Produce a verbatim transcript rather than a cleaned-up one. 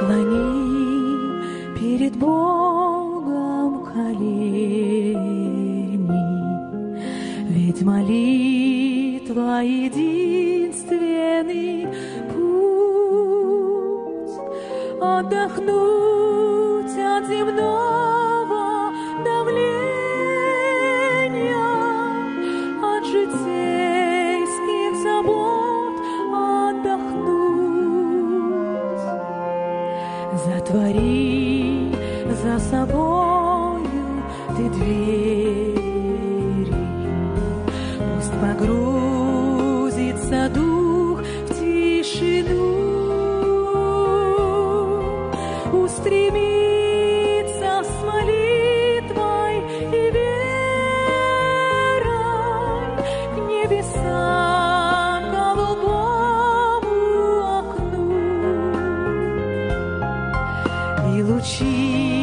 Преклони перед Богом колени, ведь молитва единственный путь отдохнуть от земного давления, от житейских забот отдохнуть. Затвори за собою ты двери, пусть погрузится дух в тишину, устремится с молитвой и верой к небесам голубому окну. И лучи